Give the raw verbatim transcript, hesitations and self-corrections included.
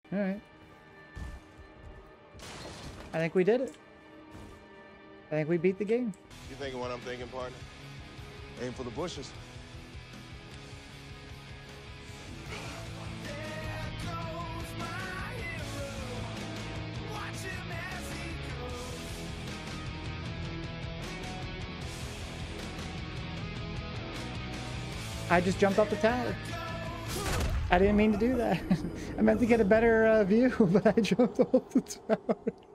Alright. I think we did it. I think we beat the game. You thinking what I'm thinking, partner? Aim for the bushes. I just jumped off the tower. I didn't mean to do that. I meant to get a better uh, view, but I jumped off the tower.